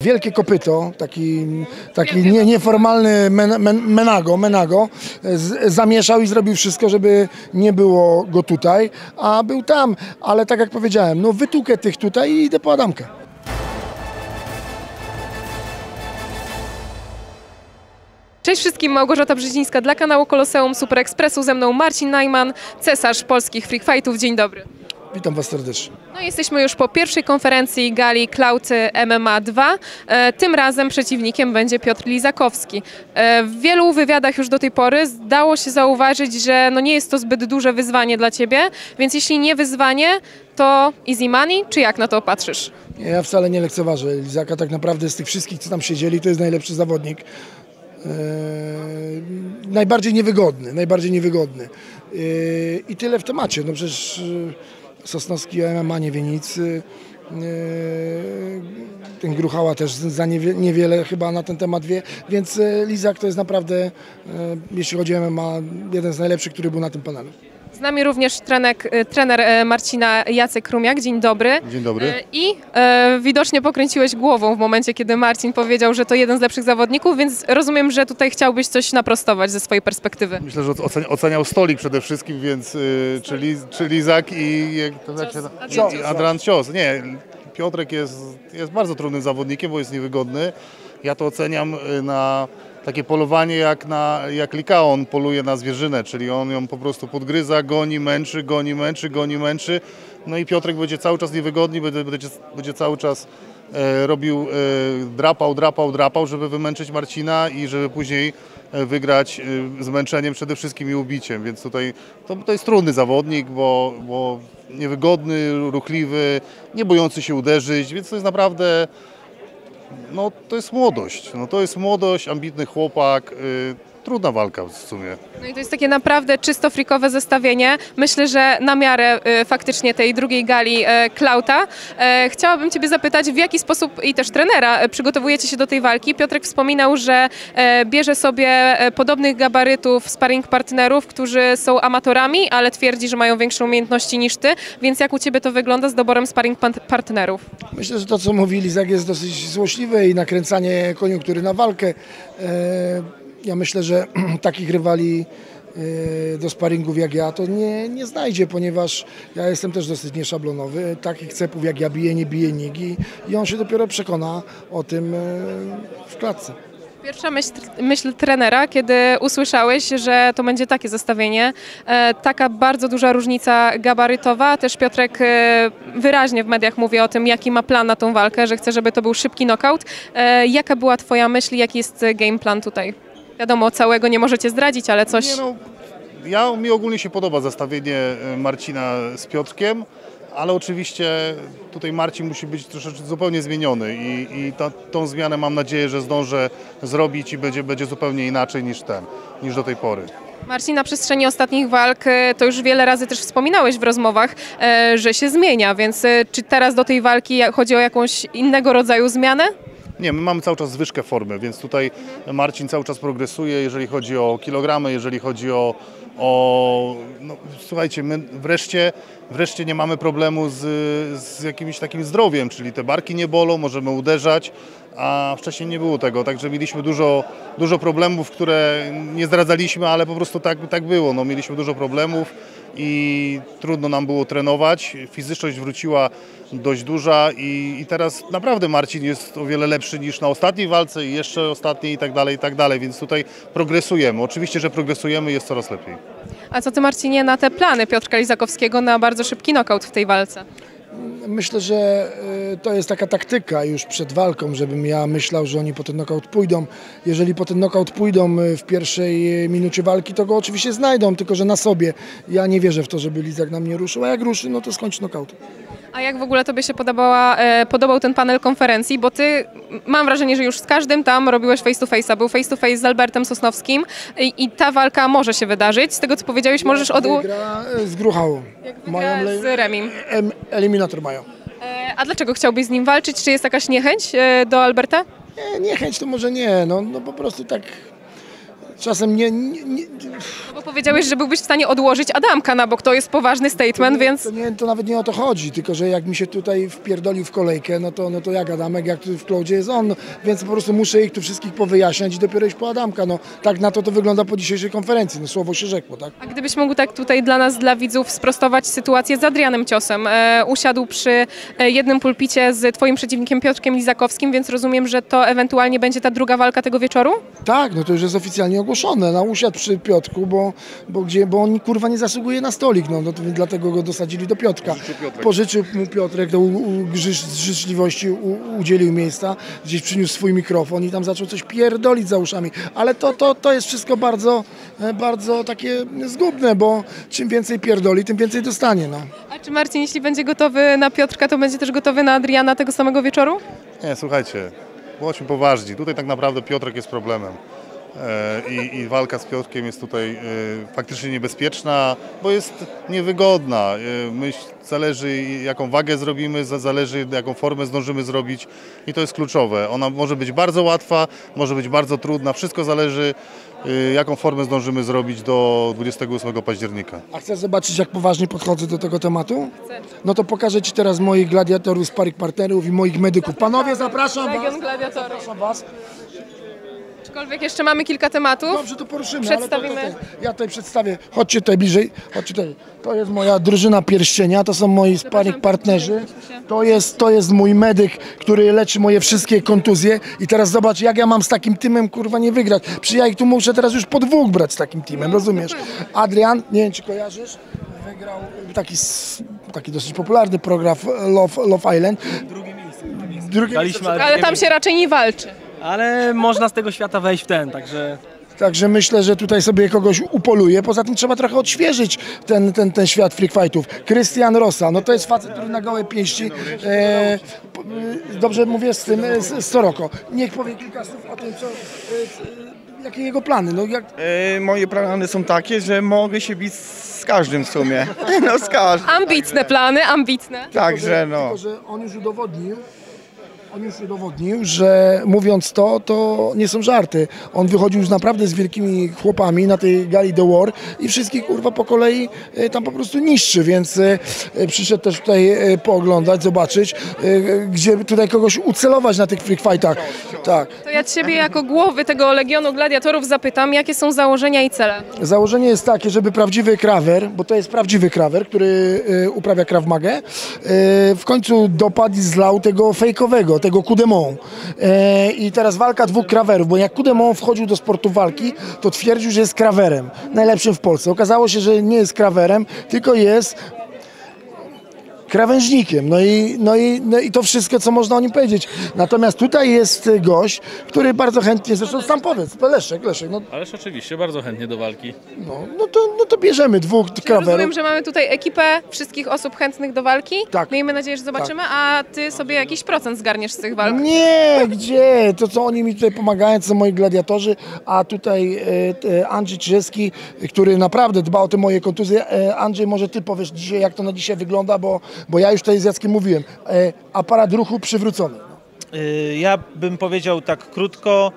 wielkie kopyto, taki nieformalny menago, zamieszał i zrobił wszystko, żeby nie było go tutaj, a był tam, ale tak jak powiedziałem, no wytłukę tych tutaj i idę po Adamkę. Cześć wszystkim, Małgorzata Brzezińska dla kanału Koloseum Super Expressu, ze mną Marcin Najman, cesarz polskich freak fightów. Dzień dobry. Witam Was serdecznie. No jesteśmy już po pierwszej konferencji gali Cloud MMA 2. Tym razem przeciwnikiem będzie Piotr Lizakowski. W wielu wywiadach już do tej pory dało się zauważyć, że no nie jest to zbyt duże wyzwanie dla Ciebie, więc jeśli nie wyzwanie, to easy money, czy jak na to patrzysz? Nie, ja wcale nie lekceważę Lizaka, tak naprawdę z tych wszystkich, co tam siedzieli, to jest najlepszy zawodnik. Najbardziej niewygodny. I tyle w temacie. No przecież Sosnowski o MMA nie wie nic. Ten Gruchała też za niewiele chyba na ten temat wie, więc Lizak to jest naprawdę, jeśli chodzi o MMA, jeden z najlepszych, który był na tym panelu. Z nami również trener Marcina Jacek Rumiak. Dzień dobry. Dzień dobry. I widocznie pokręciłeś głową w momencie, kiedy Marcin powiedział, że to jeden z lepszych zawodników, więc rozumiem, że tutaj chciałbyś coś naprostować ze swojej perspektywy. Myślę, że oceniał stolik przede wszystkim, więc czy Lizak i Adrian Cios. Nie, Piotrek jest bardzo trudnym zawodnikiem, bo jest niewygodny. Ja to oceniam na takie polowanie jak Likaon poluje na zwierzynę, czyli on ją po prostu podgryza, goni, męczy. No i Piotrek będzie cały czas niewygodny, będzie cały czas robił, drapał, żeby wymęczyć Marcina i żeby później wygrać zmęczeniem przede wszystkim i ubiciem. Więc tutaj to jest trudny zawodnik, bo niewygodny, ruchliwy, nie bojący się uderzyć, więc to jest naprawdę... No to jest młodość, ambitny chłopak, trudna walka w sumie. No i to jest takie naprawdę czysto frikowe zestawienie. Myślę, że na miarę faktycznie tej drugiej gali Klauta. Chciałabym Ciebie zapytać, w jaki sposób i też trenera przygotowujecie się do tej walki. Piotrek wspominał, że bierze sobie podobnych gabarytów sparring partnerów, którzy są amatorami, ale twierdzi, że mają większe umiejętności niż Ty, więc jak u Ciebie to wygląda z doborem sparring partnerów? Myślę, że to, co mówi Lizak, jest dosyć złośliwe i nakręcanie koniunktury na walkę. Ja myślę, że takich rywali do sparingów jak ja to nie znajdzie, ponieważ ja jestem też dosyć nieszablonowy. Takich cepów jak ja biję, nie bije nikt i on się dopiero przekona o tym w klatce. Pierwsza myśl trenera, kiedy usłyszałeś, że to będzie takie zestawienie, taka bardzo duża różnica gabarytowa. Też Piotrek wyraźnie w mediach mówi o tym, jaki ma plan na tą walkę, że chce, żeby to był szybki knockout. Jaka była Twoja myśl, jaki jest game plan tutaj? Wiadomo, całego nie możecie zdradzić, ale coś... Mi ogólnie się podoba zestawienie Marcina z Piotrkiem, ale oczywiście tutaj Marcin musi być troszeczkę zupełnie zmieniony i tą zmianę mam nadzieję, że zdążę zrobić i będzie zupełnie inaczej niż do tej pory. Marcin, na przestrzeni ostatnich walk, to już wiele razy też wspominałeś w rozmowach, że się zmienia, więc czy teraz do tej walki chodzi o jakąś innego rodzaju zmianę? Nie, my mamy cały czas zwyżkę formy, więc tutaj Marcin cały czas progresuje, jeżeli chodzi o kilogramy, jeżeli chodzi no, słuchajcie, my wreszcie nie mamy problemu z jakimś takim zdrowiem, czyli te barki nie bolą, możemy uderzać, a wcześniej nie było tego, także mieliśmy dużo problemów, które nie zdradzaliśmy, ale po prostu tak było, no, mieliśmy dużo problemów i trudno nam było trenować, fizyczność wróciła dość duża i teraz naprawdę Marcin jest o wiele lepszy niż na ostatniej walce i jeszcze ostatniej i tak dalej, więc tutaj progresujemy. Oczywiście, że progresujemy i jest coraz lepiej. A co Ty, Marcinie, na te plany Piotrka Lizakowskiego na bardzo szybki knockout w tej walce? Myślę, że to jest taka taktyka już przed walką, żebym ja myślał, że oni po ten knockout pójdą. Jeżeli po ten knockout pójdą w pierwszej minucie walki, to go oczywiście znajdą, tylko że na sobie. Ja nie wierzę w to, żeby Lizak na mnie ruszył, a jak ruszy, no to skończy knockout. A jak w ogóle Tobie się podobał ten panel konferencji? Bo Ty, mam wrażenie, że już z każdym tam robiłeś face to face'a. Był face to face z Albertem Sosnowskim i ta walka może się wydarzyć. Z tego, co powiedziałeś, możesz Wygra z Gruchałą. Z Remim. Eliminator mają. A dlaczego chciałbyś z nim walczyć? Czy jest jakaś niechęć do Alberta? Nie, niechęć to może nie, no po prostu tak czasem nie Bo powiedziałeś, że byłbyś w stanie odłożyć Adamka na bok, to jest poważny statement, więc... to nawet nie o to chodzi, tylko że jak mi się tutaj wpierdolił w kolejkę, no to jak Adamek, jak tu w cloudzie jest on, no, więc po prostu muszę ich tu wszystkich powyjaśniać i dopiero iść po Adamka, no tak na to wygląda po dzisiejszej konferencji, no słowo się rzekło, tak? A gdybyś mógł tak tutaj dla nas, dla widzów sprostować sytuację z Adrianem Ciosem. Usiadł przy jednym pulpicie z twoim przeciwnikiem Piotrkiem Lizakowskim, więc rozumiem, że to ewentualnie będzie ta druga walka tego wieczoru? Tak, no to już jest oficjalnie ogłoszone, no usiadł przy Piotrku, bo on kurwa nie zasługuje na stolik, no to dlatego go dosadzili do Piotrka. Pożyczył mu Piotrek, to z życzliwości udzielił miejsca, gdzieś przyniósł swój mikrofon i tam zaczął coś pierdolić za uszami, ale to jest wszystko bardzo, bardzo takie zgubne, bo czym więcej pierdoli, tym więcej dostanie, no. A czy Marcin, jeśli będzie gotowy na Piotrka, to będzie też gotowy na Adriana tego samego wieczoru? Nie, słuchajcie, bądźmy poważni. Tutaj tak naprawdę Piotrek jest problemem. I walka z Piotrkiem jest tutaj faktycznie niebezpieczna, bo jest niewygodna. Zależy jaką wagę zrobimy, zależy jaką formę zdążymy zrobić i to jest kluczowe. Ona może być bardzo łatwa, może być bardzo trudna, wszystko zależy jaką formę zdążymy zrobić do 28 października. A chcesz zobaczyć, jak poważnie podchodzę do tego tematu? Chcę. No to pokażę Ci teraz moich gladiatorów, sparring partnerów i moich medyków. Panowie, zapraszam Was! Legion Gladiatorów. Zapraszam Was. Aczkolwiek jeszcze mamy kilka tematów. Dobrze, to poruszymy. Przedstawimy. Ale ja tutaj przedstawię. Chodźcie tutaj bliżej. Chodźcie tutaj. To jest moja drużyna pierścienia, to są moi sparring partnerzy. To jest mój medyk, który leczy moje wszystkie kontuzje. I teraz zobacz, jak ja mam z takim teamem kurwa nie wygrać. Przecież ja ich tu muszę teraz już po dwóch brać z takim teamem, rozumiesz? Adrian, nie wiem czy kojarzysz, wygrał taki dosyć popularny program Love Island. Drugie miejsce. Ale tam się raczej nie walczy. Ale można z tego świata wejść w ten, także... Także myślę, że tutaj sobie kogoś upoluje. Poza tym trzeba trochę odświeżyć ten świat freak fightów. Krystian Rosa, no to jest facet, który na gołe pięści. Dobrze mówię z tym, z Soroko. Niech powie kilka słów o tym, jakie jego plany. No, Moje plany są takie, że mogę się bić z każdym w sumie. No z każdym. Ambitne plany, ambitne. Także no. Tylko, że on już udowodnił, że mówiąc to nie są żarty. On wychodził już naprawdę z wielkimi chłopami na tej gali The War i wszystkich kurwa po kolei tam po prostu niszczy, więc przyszedł też tutaj pooglądać, zobaczyć, gdzie tutaj kogoś ucelować na tych freak fightach. Tak. To ja Ciebie jako głowy tego Legionu Gladiatorów zapytam, jakie są założenia i cele? Założenie jest takie, żeby prawdziwy krawer, bo to jest prawdziwy krawer, który uprawia Krav Magę, w końcu dopadł i zlał tego fejkowego, tego Kudemon. I teraz walka dwóch krawerów, bo jak Kudemon wchodził do sportu walki, to twierdził, że jest krawerem, najlepszym w Polsce. Okazało się, że nie jest krawerem, tylko jest krawężnikiem. No i to wszystko, co można o nim powiedzieć. Natomiast tutaj jest gość, który bardzo chętnie, zresztą sam powiedz, Leszek. No, Ależ oczywiście, bardzo chętnie do walki. no to bierzemy dwóch krawerów. Rozumiem, że mamy tutaj ekipę wszystkich osób chętnych do walki. Tak. Miejmy nadzieję, że zobaczymy, a Ty sobie jakiś procent zgarniesz z tych walk. Nie, gdzie? To co oni mi tutaj pomagają, to są moi gladiatorzy, a tutaj Andrzej Czyżewski, który naprawdę dba o te moje kontuzje. Andrzej, może Ty powiesz dzisiaj, jak to na dzisiaj wygląda, bo ja już tutaj z Jackiem mówiłem. Aparat ruchu przywrócony. Ja bym powiedział tak krótko,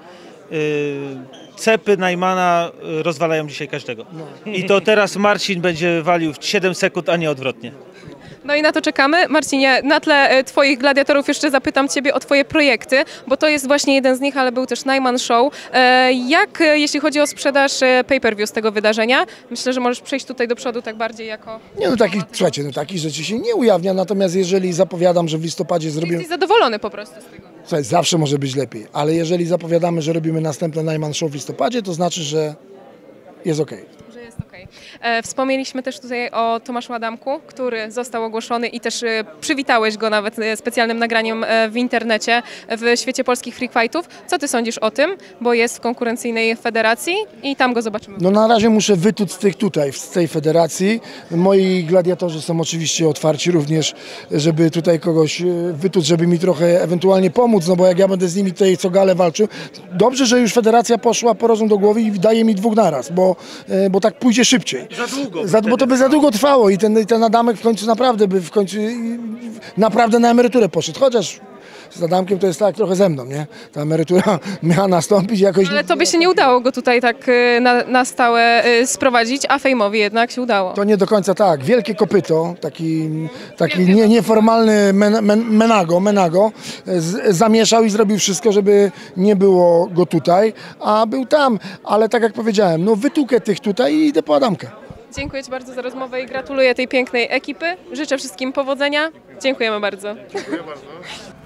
cepy Najmana rozwalają dzisiaj każdego. I to teraz Marcin będzie walił w 7 sekund, a nie odwrotnie. No i na to czekamy. Marcinie, na tle Twoich gladiatorów jeszcze zapytam Ciebie o Twoje projekty, bo to jest właśnie jeden z nich, ale był też Najman Show. Jak, jeśli chodzi o sprzedaż pay-per-view z tego wydarzenia? Myślę, że możesz przejść tutaj do przodu tak bardziej jako... Nie, słuchajcie, takich rzeczy się nie ujawnia, natomiast jeżeli zapowiadam, że w listopadzie zrobimy... Jesteś zadowolony po prostu z tego? Słuchaj, zawsze może być lepiej, ale jeżeli zapowiadamy, że robimy następne Najman Show w listopadzie, to znaczy, że jest okej. Że jest okej. Wspomnieliśmy też tutaj o Tomaszu Adamku, który został ogłoszony i też przywitałeś go nawet specjalnym nagraniem w internecie w świecie polskich freak fightów. Co Ty sądzisz o tym? Bo jest w konkurencyjnej federacji i tam go zobaczymy. No na razie muszę wytuc z tej federacji. Moi gladiatorzy są oczywiście otwarci również, żeby tutaj kogoś wytuc, żeby mi trochę ewentualnie pomóc, no bo jak ja będę z nimi tutaj co galę walczył. Dobrze, że już federacja poszła po rozum do głowy i daje mi dwóch naraz, bo tak pójdzie szybciej. Za długo. Bo to by za długo trwało i ten Adamek w końcu naprawdę by naprawdę na emeryturę poszedł. Chociaż z Adamkiem to jest tak trochę ze mną, nie? Ta emerytura miała nastąpić jakoś... Ale tobie się nie udało go tutaj tak na stałe sprowadzić, a Fejmowi jednak się udało. To nie do końca tak. Wielkie kopyto, taki nieformalny menago zamieszał i zrobił wszystko, żeby nie było go tutaj, a był tam. Ale tak jak powiedziałem, no wytłukę tych tutaj i idę po Adamkę. Dziękuję Ci bardzo za rozmowę i gratuluję tej pięknej ekipy. Życzę wszystkim powodzenia. Dziękujemy bardzo. Dziękuję bardzo.